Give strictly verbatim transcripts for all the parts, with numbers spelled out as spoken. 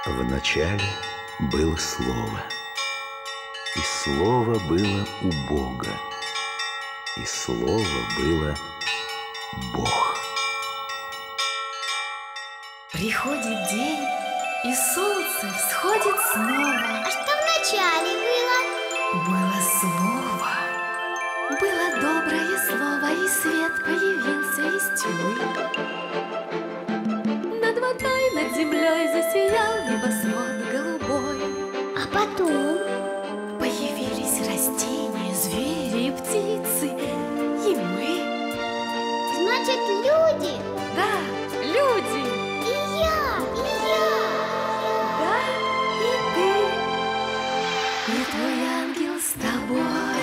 Вначале было Слово, и Слово было у Бога, и Слово было Бог. Приходит день, и солнце всходит снова. А что вначале было? Было Слово, было доброе слово, и свет появился из тьмы. Над водой, над землей засиял небосвод голубой. А потом? Появились растения, звери и птицы, и мы. Значит, люди? Да, люди. И я, и я. Да, и ты. И твой ангел с тобой.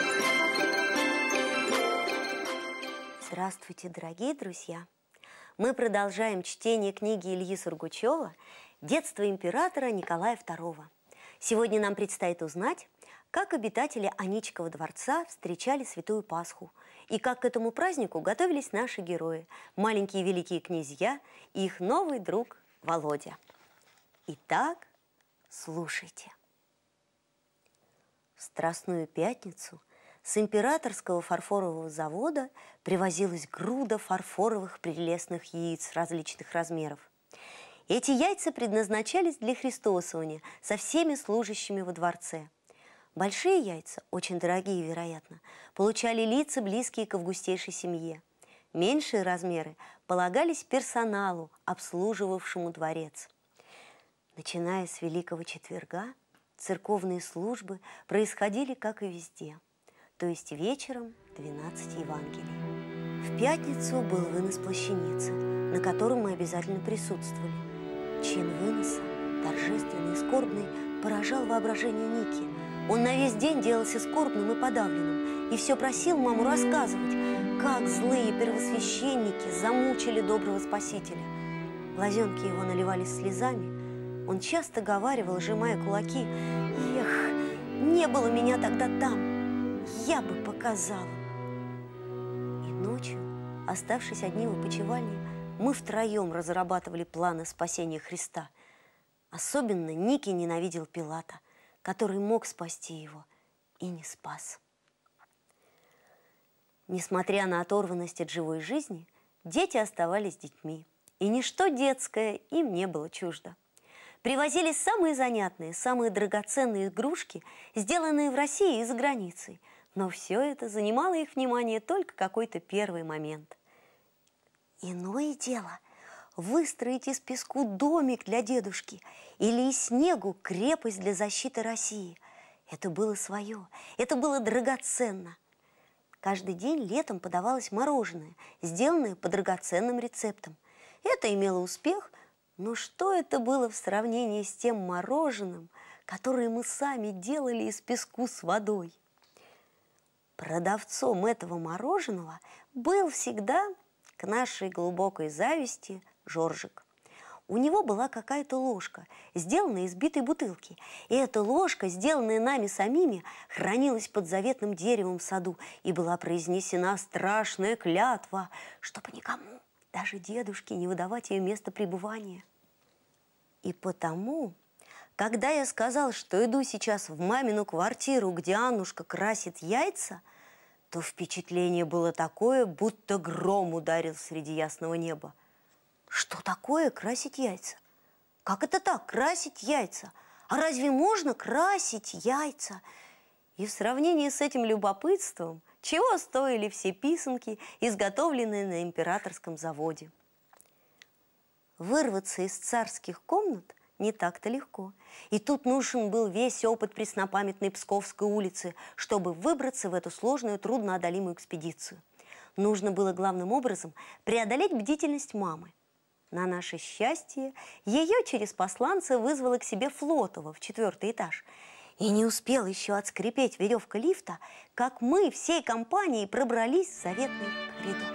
Здравствуйте, дорогие друзья! Мы продолжаем чтение книги Ильи Сургучева «Детство императора Николая второго». Сегодня нам предстоит узнать, как обитатели Аничкова дворца встречали Святую Пасху и как к этому празднику готовились наши герои, маленькие великие князья и их новый друг Володя. Итак, слушайте. В Страстную пятницу с императорского фарфорового завода привозилась груда фарфоровых прелестных яиц различных размеров. Эти яйца предназначались для христосования со всеми служащими во дворце. Большие яйца, очень дорогие, вероятно, получали лица, близкие к августейшей семье. Меньшие размеры полагались персоналу, обслуживавшему дворец. Начиная с Великого Четверга, церковные службы происходили, как и везде, то есть вечером двенадцать Евангелий. В пятницу был вынос плащаницы, на котором мы обязательно присутствовали. Чин выноса, торжественный и скорбный, поражал воображение Ники. Он на весь день делался скорбным и подавленным, и все просил маму рассказывать, как злые первосвященники замучили доброго Спасителя. Глазенки его наливались слезами. Он часто говаривал, сжимая кулаки: «Эх, не было меня тогда там, я бы показала». И ночью, оставшись одни в опочивальне, мы втроем разрабатывали планы спасения Христа. Особенно Ники ненавидел Пилата, который мог спасти его и не спас. Несмотря на оторванность от живой жизни, дети оставались детьми, и ничто детское им не было чуждо. Привозились самые занятные, самые драгоценные игрушки, сделанные в России и за границей. Но все это занимало их внимание только какой-то первый момент. Иное дело выстроить из песку домик для дедушки или из снегу крепость для защиты России. Это было свое, это было драгоценно. Каждый день летом подавалось мороженое, сделанное по драгоценным рецептам. Это имело успех, но что это было в сравнении с тем мороженым, которое мы сами делали из песку с водой? Продавцом этого мороженого был всегда, к нашей глубокой зависти, Жоржик. У него была какая-то ложка, сделанная из битой бутылки. И эта ложка, сделанная нами самими, хранилась под заветным деревом в саду, и была произнесена страшная клятва, чтобы никому, даже дедушке, не выдавать ее место пребывания. И потому, когда я сказал, что иду сейчас в мамину квартиру, где Аннушка красит яйца, то впечатление было такое, будто гром ударил среди ясного неба. Что такое красить яйца? Как это так, красить яйца? А разве можно красить яйца? И в сравнении с этим любопытством, чего стоили все писанки, изготовленные на императорском заводе? Вырваться из царских комнат не так-то легко. И тут нужен был весь опыт преснопамятной Псковской улицы, чтобы выбраться в эту сложную, трудноодолимую экспедицию. Нужно было главным образом преодолеть бдительность мамы. На наше счастье, ее через посланца вызвала к себе Флотова в четвертый этаж. И не успел еще отскрипеть веревка лифта, как мы всей компанией пробрались в заветный коридор.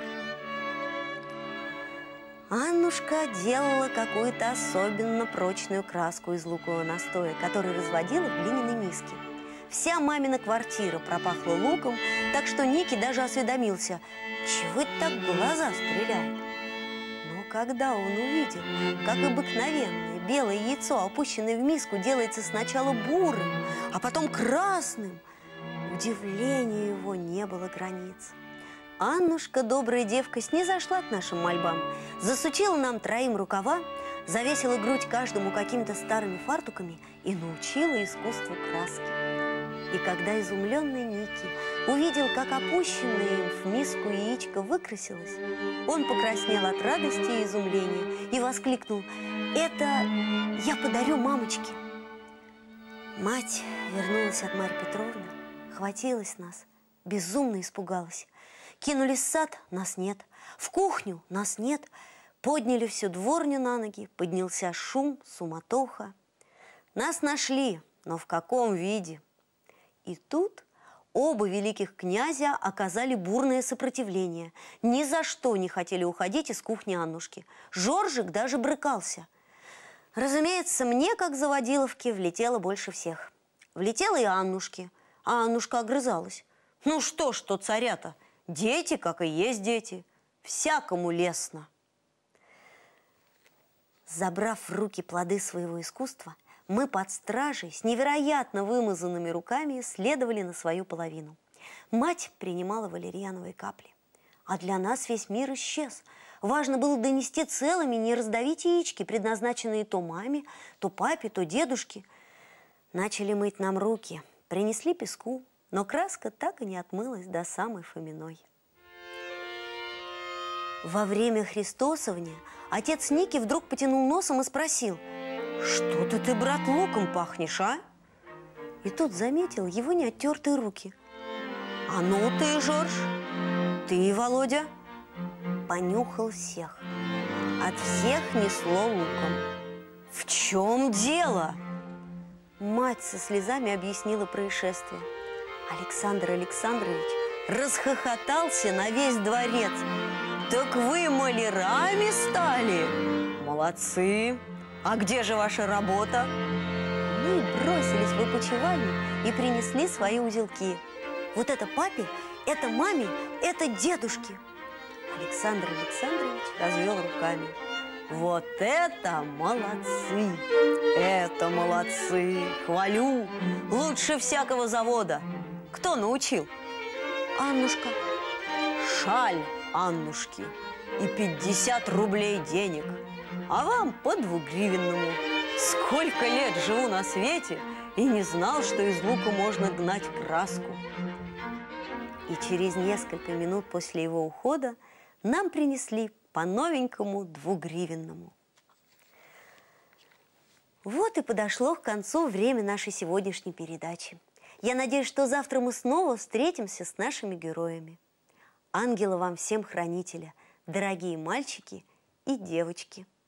Аннушка делала какую-то особенно прочную краску из лукового настоя, который разводила в глиняной миске. Вся мамина квартира пропахла луком, так что Ники даже осведомился, чего это так в глаза стреляет. Но когда он увидел, как обыкновенная белое яйцо, опущенное в миску, делается сначала бурым, а потом красным. Удивлению его не было границ. Аннушка, добрая девка, снизошла к нашим мольбам, засучила нам троим рукава, завесила грудь каждому какими-то старыми фартуками и научила искусству краски. И когда изумленный Ники увидел, как опущенное им в миску яичко выкрасилось, он покраснел от радости и изумления и воскликнул: «Это я подарю мамочке!» Мать вернулась от Марьи Петровны, хватилась нас, безумно испугалась. Кинулись в сад, нас нет, в кухню, нас нет. Подняли всю дворню на ноги, поднялся шум, суматоха. Нас нашли, но в каком виде? И тут оба великих князя оказали бурное сопротивление. Ни за что не хотели уходить из кухни Аннушки. Жоржик даже брыкался. Разумеется, мне, как заводиловке, влетело больше всех. Влетела и Аннушке, а Аннушка огрызалась. Ну что ж, то царя-то, дети, как и есть дети, всякому лестно. Забрав в руки плоды своего искусства, мы под стражей с невероятно вымазанными руками следовали на свою половину. Мать принимала валерьяновые капли. А для нас весь мир исчез. Важно было донести целыми, не раздавить яички, предназначенные то маме, то папе, то дедушке. Начали мыть нам руки, принесли песку, но краска так и не отмылась до самой Фоминой. Во время Христосовня отец Ники вдруг потянул носом и спросил: «Что-то ты, брат, луком пахнешь, а?» И тут заметил его неоттертые руки. «А ну ты, Жорж, ты, Володя?» Понюхал всех. От всех несло луком. «В чем дело?» Мать со слезами объяснила происшествие. Александр Александрович расхохотался на весь дворец. «Так вы малярами стали? Молодцы! А где же ваша работа?» Мы бросились в опочивальню и принесли свои узелки. Вот это папе, это маме, это дедушке. Александр Александрович развел руками. «Вот это молодцы! Это молодцы! Хвалю! Лучше всякого завода! Кто научил?» «Аннушка». «Шаль Аннушки и пятьдесят рублей денег, а вам по двугривенному. Сколько лет живу на свете и не знал, что из лука можно гнать краску». И через несколько минут после его ухода нам принесли по новенькому двугривенному. Вот и подошло к концу время нашей сегодняшней передачи. Я надеюсь, что завтра мы снова встретимся с нашими героями. Ангела вам всем хранителя, дорогие мальчики и девочки!